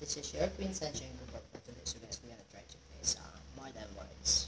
This is your Queen Sunshine Group for today. So guys, we're gonna try to play some More Than Words.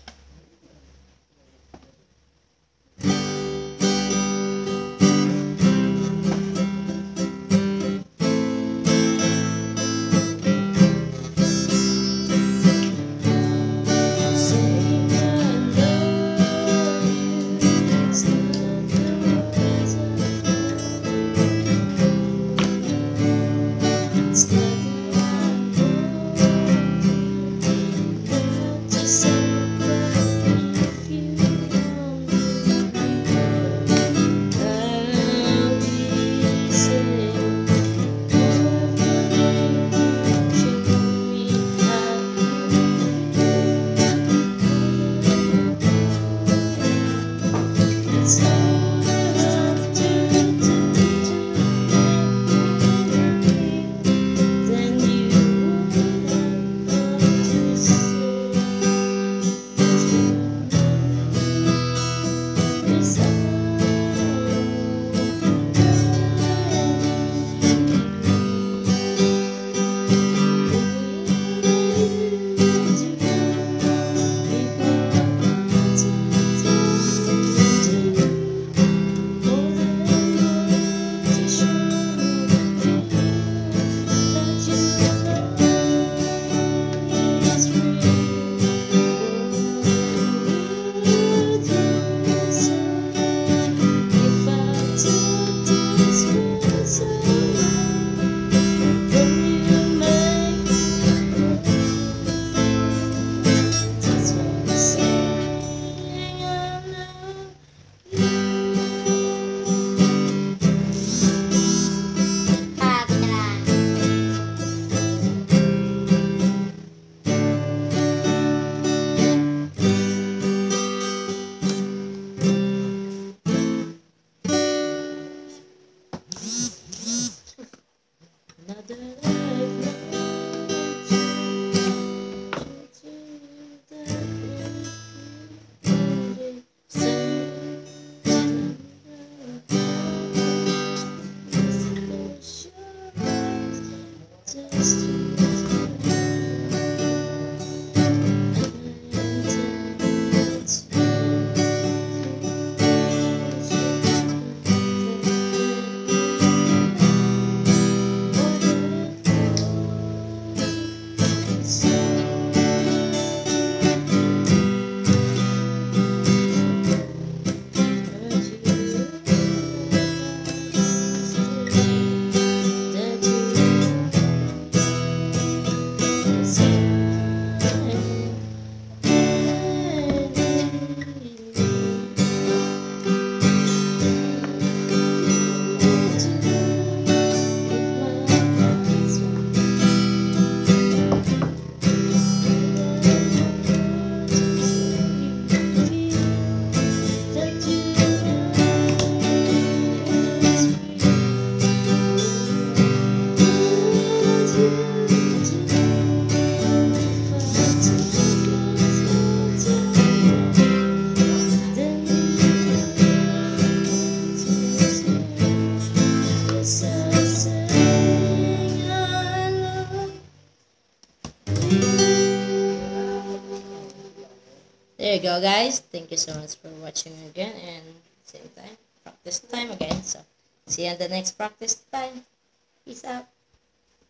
There you go, guys. Thank you so much for watching again, and same time, practice time again. So see you on the next practice time. Peace out.